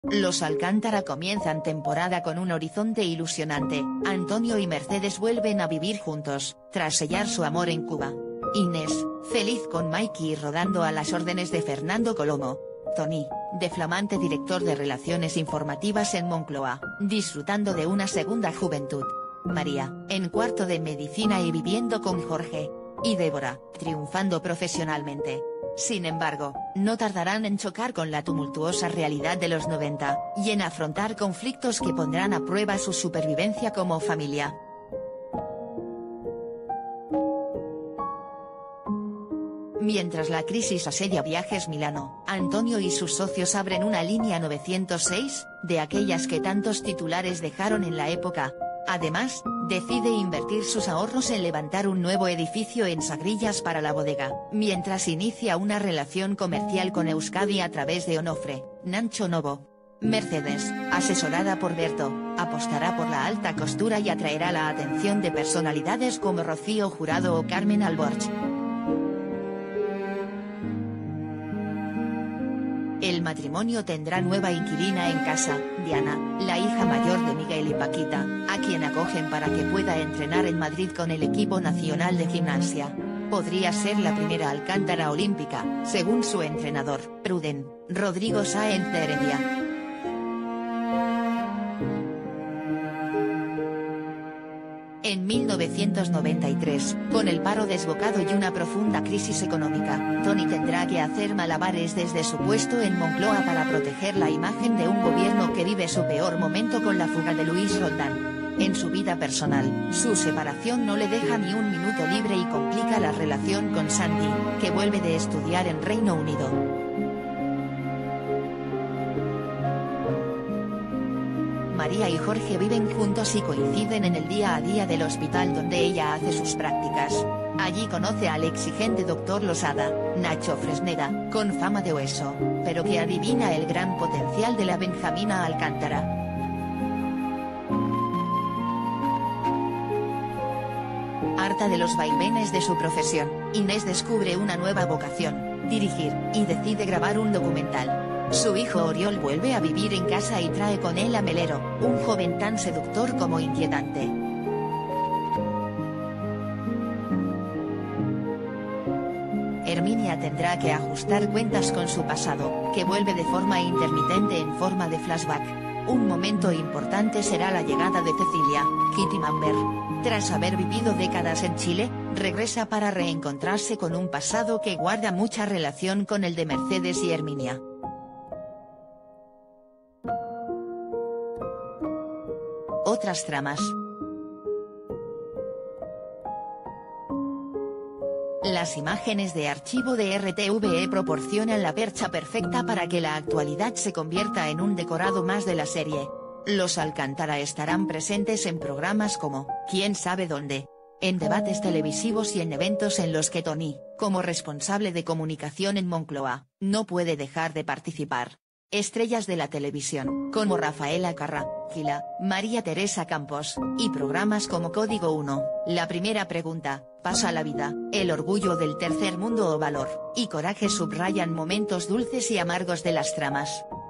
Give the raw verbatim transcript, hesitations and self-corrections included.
Los Alcántara comienzan temporada con un horizonte ilusionante. Antonio y Mercedes vuelven a vivir juntos, tras sellar su amor en Cuba. Inés, feliz con Mikey y rodando a las órdenes de Fernando Colomo. Tony, de flamante director de Relaciones Informativas en Moncloa, disfrutando de una segunda juventud. María, en cuarto de medicina y viviendo con Jorge. Y Débora, triunfando profesionalmente. Sin embargo, no tardarán en chocar con la tumultuosa realidad de los noventa, y en afrontar conflictos que pondrán a prueba su supervivencia como familia. Mientras la crisis asedia Viajes Milano, Antonio y sus socios abren una línea novecientos seis, de aquellas que tantos titulares dejaron en la época. Además, decide invertir sus ahorros en levantar un nuevo edificio en Sagrillas para la bodega, mientras inicia una relación comercial con Euskadi a través de Onofre, Nancho Novo. Mercedes, asesorada por Berto, apostará por la alta costura y atraerá la atención de personalidades como Rocío Jurado o Carmen Alborch. El matrimonio tendrá nueva inquilina en casa, Diana, la hija mayor de Miguel y Paquita, a quien acogen para que pueda entrenar en Madrid con el equipo nacional de gimnasia. Podría ser la primera Alcántara olímpica, según su entrenador, Pruden, Rodrigo Sáenz de Heredia. En mil novecientos noventa y tres, con el paro desbocado y una profunda crisis económica, Tony tendrá que hacer malabares desde su puesto en Moncloa para proteger la imagen de un gobierno que vive su peor momento con la fuga de Luis Roldán. En su vida personal, su separación no le deja ni un minuto libre y complica la relación con Sandy, que vuelve de estudiar en Reino Unido. María y Jorge viven juntos y coinciden en el día a día del hospital donde ella hace sus prácticas. Allí conoce al exigente doctor Losada, Nacho Fresneda, con fama de hueso, pero que adivina el gran potencial de la Benjamina Alcántara. Harta de los vaivenes de su profesión, Inés descubre una nueva vocación, dirigir, y decide grabar un documental. Su hijo Oriol vuelve a vivir en casa y trae con él a Melero, un joven tan seductor como inquietante. Herminia tendrá que ajustar cuentas con su pasado, que vuelve de forma intermitente en forma de flashback. Un momento importante será la llegada de Cecilia, Kitty Mamber. Tras haber vivido décadas en Chile, regresa para reencontrarse con un pasado que guarda mucha relación con el de Mercedes y Herminia. Otras tramas. Las imágenes de archivo de R T V E proporcionan la percha perfecta para que la actualidad se convierta en un decorado más de la serie. Los Alcántara estarán presentes en programas como ¿Quién sabe dónde?, en debates televisivos y en eventos en los que Tony, como responsable de comunicación en Moncloa, no puede dejar de participar. Estrellas de la televisión, como Rafaela Carrà, Gila, María Teresa Campos, y programas como Código uno, La Primera Pregunta, Pasa la Vida, El Orgullo del Tercer Mundo o Valor, y Coraje subrayan momentos dulces y amargos de las tramas.